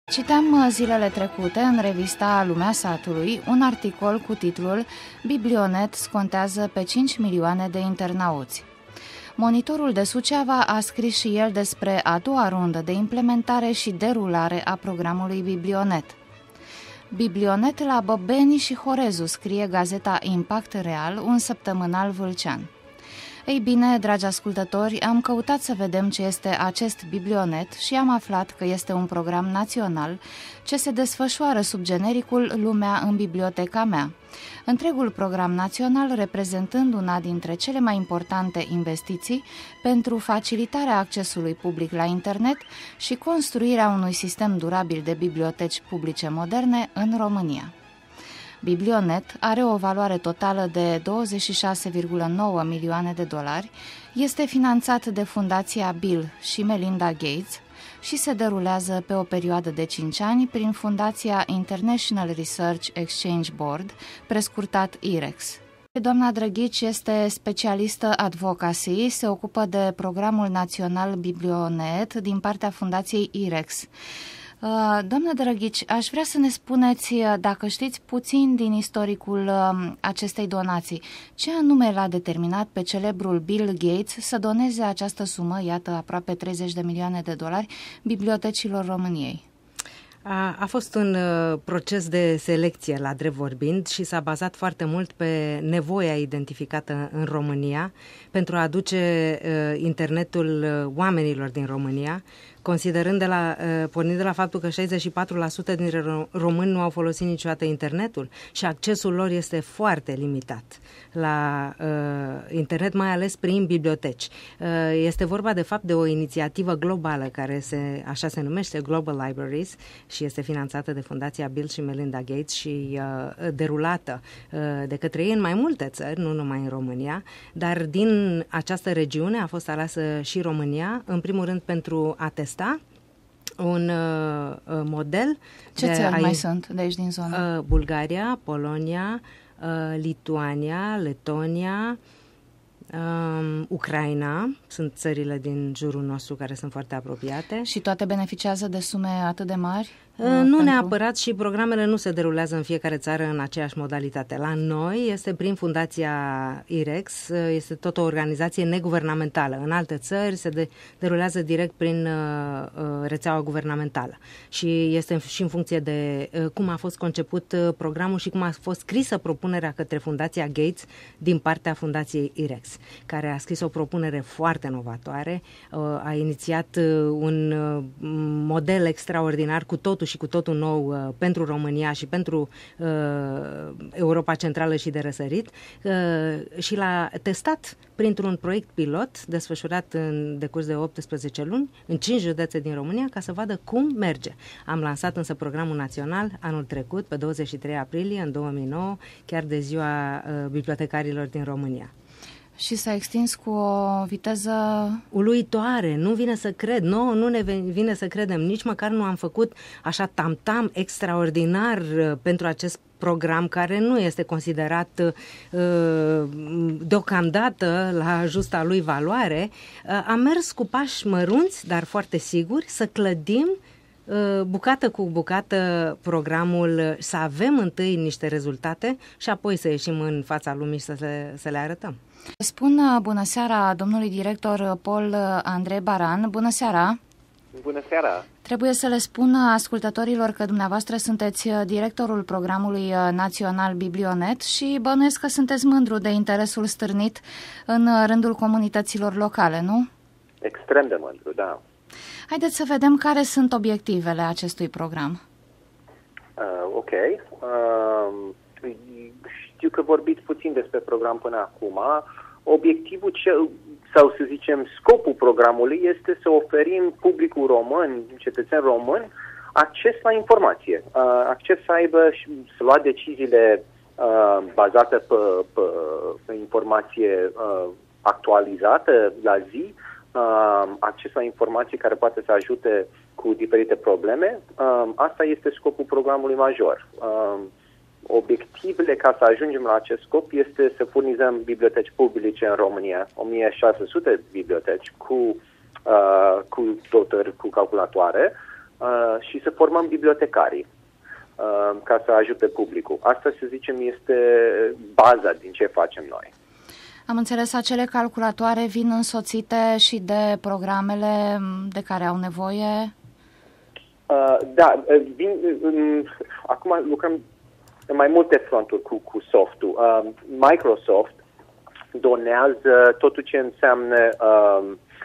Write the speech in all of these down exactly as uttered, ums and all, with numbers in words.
Citeam zilele trecute în revista Lumea Satului un articol cu titlul Biblionet scontează pe cinci milioane de internauți. Monitorul de Suceava a scris și el despre a doua rundă de implementare și derulare a programului Biblionet. Biblionet la Băbeni și Horezu, scrie gazeta Impact Real, un săptămânal vâlcean. Ei bine, dragi ascultători, am căutat să vedem ce este acest Biblionet și am aflat că este un program național ce se desfășoară sub genericul Lumea în biblioteca mea. Întregul program național reprezentând una dintre cele mai importante investiții pentru facilitarea accesului public la internet și construirea unui sistem durabil de biblioteci publice moderne în România. Biblionet are o valoare totală de douăzeci și șase virgulă nouă milioane de dolari, este finanțat de Fundația Bill și Melinda Gates și se derulează pe o perioadă de cinci ani prin Fundația International Research Exchange Board, prescurtat I R E X. Doamna Drăghici este specialistă advocacy, se ocupă de programul național Biblionet din partea Fundației I R E X. Doamnă Drăghici, aș vrea să ne spuneți, dacă știți puțin din istoricul acestei donații, ce anume l-a determinat pe celebrul Bill Gates să doneze această sumă, iată, aproape treizeci de milioane de dolari, bibliotecilor României? A, a fost un uh, proces de selecție, la drept vorbind, și s-a bazat foarte mult pe nevoia identificată în România pentru a aduce uh, internetul uh, oamenilor din România, considerând de la, uh, pornind de la faptul că șaizeci și patru la sută dintre români nu au folosit niciodată internetul și accesul lor este foarte limitat la uh, internet, mai ales prin biblioteci. Uh, este vorba de fapt de o inițiativă globală care se, așa se numește, Global Libraries, și este finanțată de Fundația Bill și Melinda Gates și uh, derulată uh, de către ei în mai multe țări, nu numai în România, dar din această regiune a fost aleasă și România, în primul rând pentru a testa un uh, model. Ce de țări a, mai sunt de aici din zonă? Uh, Bulgaria, Polonia, uh, Lituania, Letonia, Um, Ucraina, sunt țările din jurul nostru care sunt foarte apropiate. Și toate beneficiază de sume atât de mari? Uh, nu pentru... neapărat, și programele nu se derulează în fiecare țară în aceeași modalitate. La noi este prin Fundația I R E X, este tot o organizație neguvernamentală. În alte țări se de, derulează direct prin uh, rețeaua guvernamentală. Și este și în funcție de uh, cum a fost conceput uh, programul și cum a fost scrisă propunerea către Fundația Gates din partea Fundației I R E X, care a scris o propunere foarte novatoare, uh, a inițiat uh, un uh, model extraordinar cu totul și cu totul nou uh, pentru România și pentru uh, Europa Centrală și de răsărit uh, și l-a testat printr-un proiect pilot desfășurat în decurs de optsprezece luni în cinci județe din România ca să vadă cum merge. Am lansat însă programul național anul trecut, pe douăzeci și trei aprilie, în două mii nouă, chiar de ziua uh, bibliotecarilor din România. Și s-a extins cu o viteză uluitoare, nu vine să cred, nouă nu ne vine să credem, nici măcar nu am făcut așa tam-tam extraordinar pentru acest program care nu este considerat uh, deocamdată la justa lui valoare. Uh, am mers cu pași mărunți, dar foarte siguri, să clădim uh, bucată cu bucată programul, să avem întâi niște rezultate și apoi să ieșim în fața lumii și să le, să le arătăm. Spun bună seara domnului director Paul Andrei Baran. Bună seara! Bună seara! Trebuie să le spun ascultătorilor că dumneavoastră sunteți directorul programului național Biblionet și bănuiesc că sunteți mândru de interesul stârnit în rândul comunităților locale, nu? Extrem de mândru, da. Haideți să vedem care sunt obiectivele acestui program. Uh, ok. Uh... Știu că vorbiți puțin despre program până acum. Obiectivul, sau să zicem scopul programului, este să oferim publicul român, cetățeni români, acces la informație. Acces să aibă și să lua deciziile bazate pe, pe, pe informație actualizată la zi, acces la informație care poate să ajute cu diferite probleme. Asta este scopul programului major. Obiectivele ca să ajungem la acest scop este să furnizăm biblioteci publice în România, o mie șase sute biblioteci cu, uh, cu dotări, cu calculatoare, uh, și să formăm bibliotecarii uh, ca să ajute publicul. Asta, să zicem, este baza din ce facem noi. Am înțeles, acele calculatoare vin însoțite și de programele de care au nevoie? Uh, da, vin, um, acum lucrăm în mai multe fronturi cu, cu softul. Uh, Microsoft donează totul ce înseamnă uh,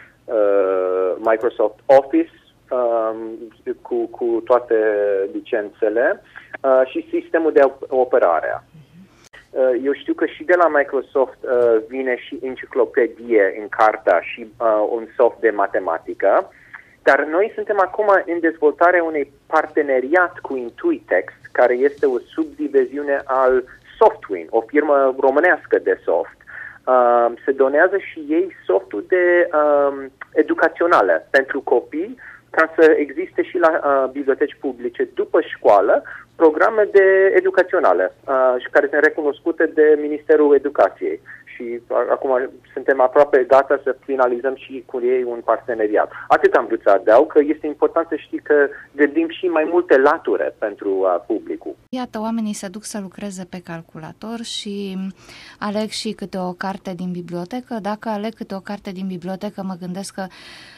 uh, Microsoft Office uh, cu, cu toate licențele uh, și sistemul de operare. Uh, eu știu că și de la Microsoft uh, vine și enciclopedie în carta și uh, un soft de matematică, dar noi suntem acum în dezvoltarea unui parteneriat cu Intuitext, care este o subdiviziune al Softwin, o firmă românească de soft. Uh, se donează și ei softul de uh, educaționale pentru copii, ca să existe și la uh, biblioteci publice după școală programe de educaționale uh, și care sunt recunoscute de Ministerul Educației. Și uh, acum suntem aproape gata să finalizăm și cu ei un parteneriat. Atât am vrut să adaug, că este important să știi că gândim și mai multe lature pentru uh, publicul. Iată, oamenii se duc să lucreze pe calculator și aleg și câte o carte din bibliotecă. Dacă aleg câte o carte din bibliotecă, mă gândesc că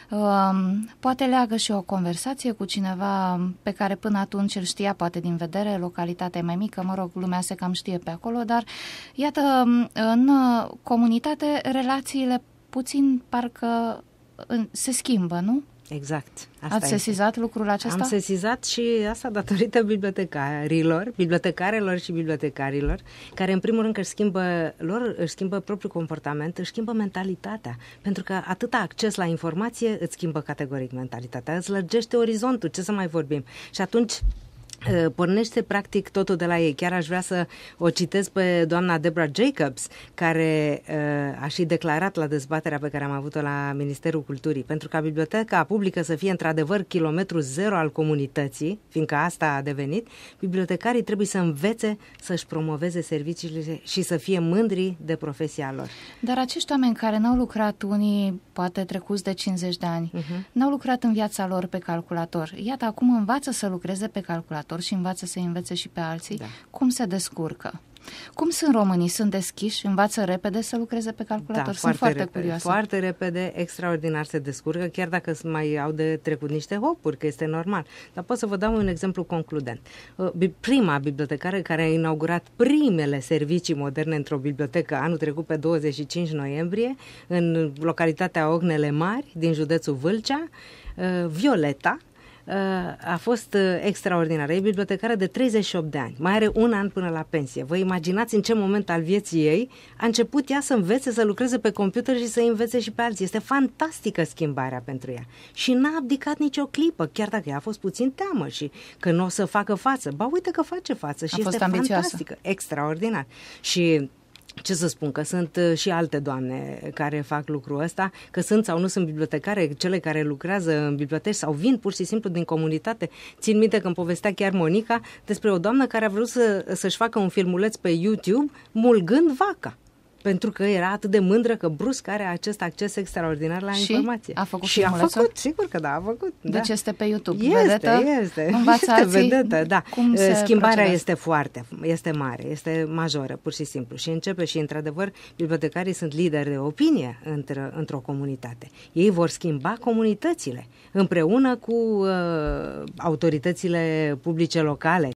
um, poate leagă și o conversație cu cineva pe care până atunci îl știa poate din vedere, localitatea e mai mică, mă rog, lumea se cam știe pe acolo, dar iată, în comunitate relațiile puțin parcă se schimbă, nu? Exact. Asta Ați sesizat este. lucrul acesta? Am sesizat și asta datorită bibliotecarilor, bibliotecarelor și bibliotecarilor, care în primul rând că își schimbă, lor își schimbă propriul comportament, își schimbă mentalitatea, pentru că atâta acces la informație îți schimbă categoric mentalitatea, îți lărgește orizontul, ce să mai vorbim. Și atunci pornește practic totul de la ei. Chiar aș vrea să o citesc pe doamna Deborah Jacobs, care uh, a și declarat la dezbaterea pe care am avut-o la Ministerul Culturii, pentru ca biblioteca publică să fie într-adevăr kilometru zero al comunității, fiindcă asta a devenit, bibliotecarii trebuie să învețe să-și promoveze serviciile și să fie mândri de profesia lor. Dar acești oameni care n-au lucrat, unii poate trecuți de cincizeci de ani, uh-huh. n-au lucrat în viața lor pe calculator. Iată, acum învață să lucreze pe calculator și învață să învețe și pe alții, da. Cum se descurcă. Cum sunt românii? Sunt deschiși? Învață repede să lucreze pe calculator? Da, sunt foarte, foarte repede, curioasă. Foarte repede, extraordinar se descurcă, chiar dacă mai au de trecut niște hopuri, că este normal. Dar pot să vă dau un exemplu concludent. Prima bibliotecară care a inaugurat primele servicii moderne într-o bibliotecă anul trecut pe douăzeci și cinci noiembrie, în localitatea Ognele Mari, din județul Vâlcea, Violeta, a fost extraordinară. E bibliotecară de treizeci și opt de ani. Mai are un an până la pensie. Vă imaginați în ce moment al vieții ei a început ea să învețe, să lucreze pe computer și să învețe și pe alții. Este fantastică schimbarea pentru ea. Și n-a abdicat nicio clipă, chiar dacă ea a fost puțin teamă și că nu o să facă față. Ba, uite că face față și a este fost ambițioasă. Fantastică. Extraordinar. Și ce să spun, că sunt și alte doamne care fac lucrul ăsta, că sunt sau nu sunt bibliotecare, cele care lucrează în biblioteci sau vin pur și simplu din comunitate. Țin minte că îmi povestea chiar Monica despre o doamnă care a vrut să, să-și facă un filmuleț pe YouTube mulgând vaca. Pentru că era atât de mândră că brusc are acest acces extraordinar la și informație. a făcut și a făcut, sigur că da, a făcut. Deci da. este pe YouTube. Este, vedetă? este. Învață este alții vedetă, da. Cum se Schimbarea procedează. este foarte, este mare, este majoră, pur și simplu. Și începe și, într-adevăr, bibliotecarii sunt lideri de opinie într- într-o comunitate. Ei vor schimba comunitățile împreună cu uh, autoritățile publice locale.